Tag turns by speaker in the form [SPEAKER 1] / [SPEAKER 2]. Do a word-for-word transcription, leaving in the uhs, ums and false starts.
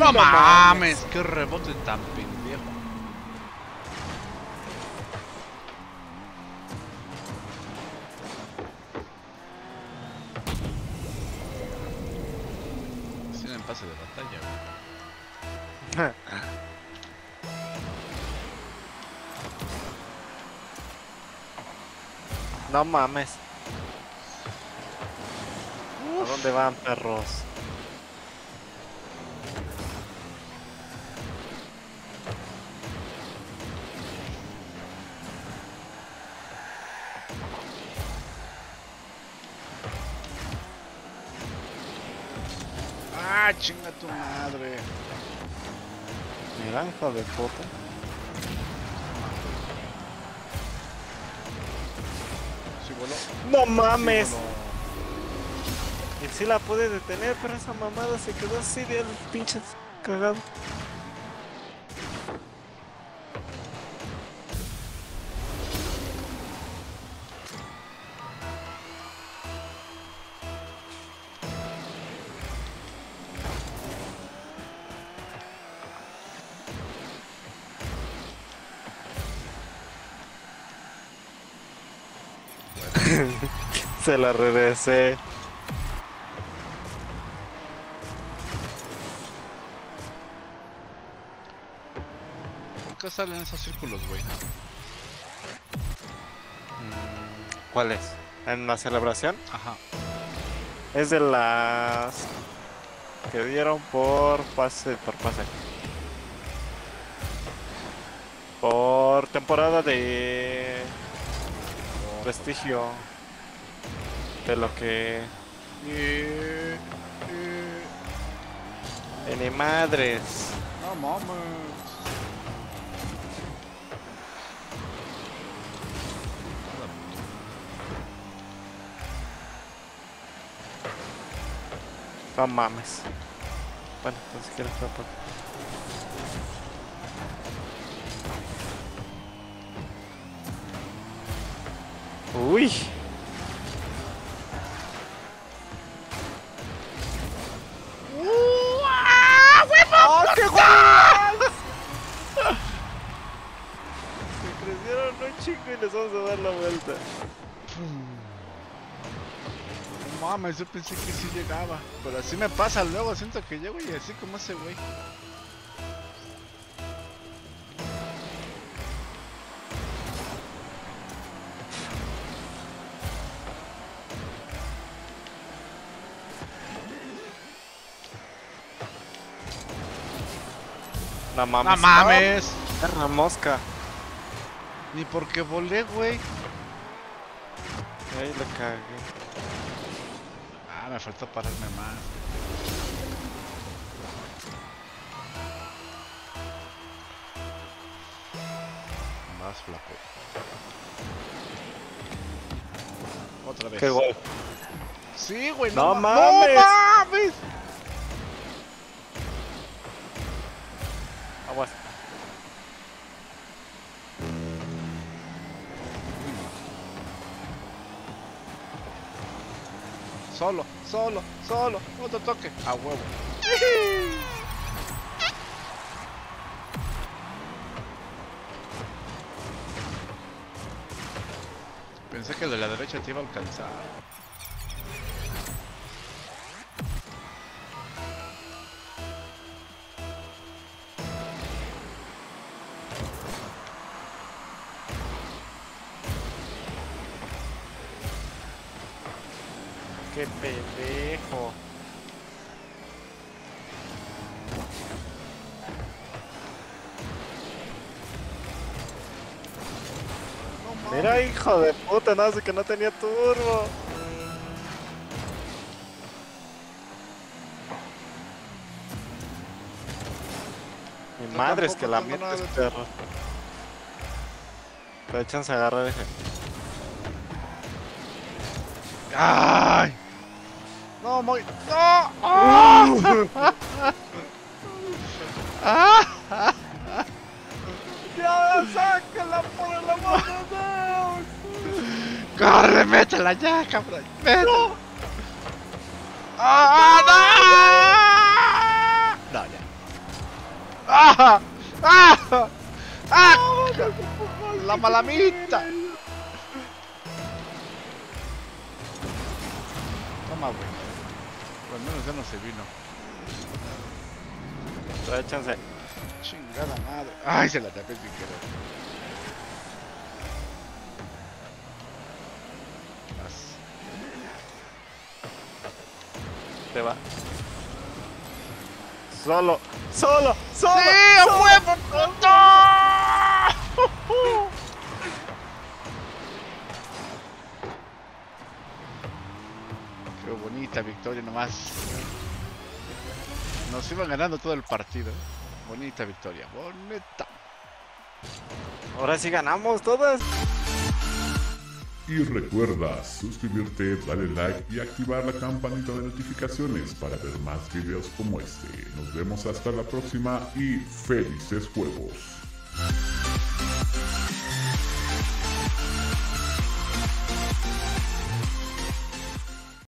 [SPEAKER 1] no mames, qué rebote tan pendejo. Es un pase de batalla, güey.
[SPEAKER 2] No mames. ¿A dónde van, perros?
[SPEAKER 1] Ah, chinga tu madre.
[SPEAKER 2] Mira, hijo de puta.
[SPEAKER 1] Sí, voló.
[SPEAKER 2] No mames.
[SPEAKER 1] Sí, voló.
[SPEAKER 2] Y sí la pude detener, pero esa mamada se quedó así de pinche cagado. Se la regresé.
[SPEAKER 1] ¿Por qué salen esos círculos, güey?
[SPEAKER 2] ¿Cuál es? ¿En la celebración?
[SPEAKER 1] Ajá.
[SPEAKER 2] Es de las que dieron por pase, por pase. Por temporada de prestigio. De lo que...
[SPEAKER 1] Eh, eh,
[SPEAKER 2] Ni madres.
[SPEAKER 1] no mames.
[SPEAKER 2] No mames. Bueno, pues si quieres fue por... Uy. ¡Oh, qué gol! Se crecieron un chingo y les vamos a dar la vuelta.
[SPEAKER 1] No mames, yo pensé que sí llegaba. Pero así me pasa luego, siento que llego y así como ese güey.
[SPEAKER 2] No mames.
[SPEAKER 1] No mames.
[SPEAKER 2] Es una mosca.
[SPEAKER 1] Ni porque volé, güey.
[SPEAKER 2] Ahí le cagué.
[SPEAKER 1] Ah, me faltó pararme más. Más flaco. Otra vez.
[SPEAKER 2] Qué gol.
[SPEAKER 1] Sí, güey,
[SPEAKER 2] No
[SPEAKER 1] no, ma-
[SPEAKER 2] mames.
[SPEAKER 1] ¡No mames!
[SPEAKER 2] Aguas.
[SPEAKER 1] Solo, solo, solo. Otro toque. A huevo. Pensé que el de la derecha te iba a alcanzar.
[SPEAKER 2] Qué pendejo.
[SPEAKER 1] No mames.
[SPEAKER 2] Mira, hijo de puta, no sé que no tenía turbo. Mi
[SPEAKER 1] Yo
[SPEAKER 2] madre es
[SPEAKER 1] tampoco
[SPEAKER 2] que la
[SPEAKER 1] tengo nada
[SPEAKER 2] metes,
[SPEAKER 1] de
[SPEAKER 2] perro. Te echan a agarrar ese.
[SPEAKER 1] ¡Ay! No, muy. ¡No! ¡Oh! ¡Ah!
[SPEAKER 2] ¡Ya, sácala por el amor de Dios!
[SPEAKER 1] ¡Corre, métela ya, cabrón! ¡Métela! ¡Ah, no! No, ya. ¡Ah! ¡Ah! ¡Ah! La malamita. Toma, güey. Por lo menos ya no se vino.
[SPEAKER 2] Trae chance.
[SPEAKER 1] Chingada madre. Ay, se la tapé sin querer. Vas.
[SPEAKER 2] Te va. Solo, solo, solo.
[SPEAKER 1] ¡Sí, a
[SPEAKER 2] solo.
[SPEAKER 1] huevo! Qué bonita victoria nomás. Nos iban ganando todo el partido. Bonita victoria, bonita.
[SPEAKER 2] Ahora sí ganamos todas.
[SPEAKER 3] Y recuerda suscribirte, darle like y activar la campanita de notificaciones para ver más videos como este. Nos vemos hasta la próxima y felices juegos.